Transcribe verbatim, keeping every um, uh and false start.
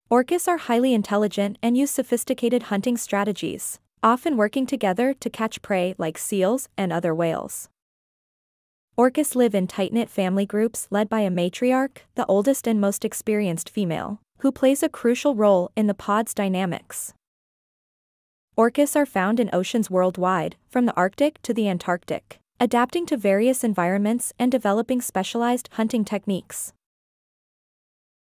Orcas are highly intelligent and use sophisticated hunting strategies, often working together to catch prey like seals and other whales. Orcas live in tight-knit family groups led by a matriarch, the oldest and most experienced female, who plays a crucial role in the pod's dynamics. Orcas are found in oceans worldwide, from the Arctic to the Antarctic, adapting to various environments and developing specialized hunting techniques.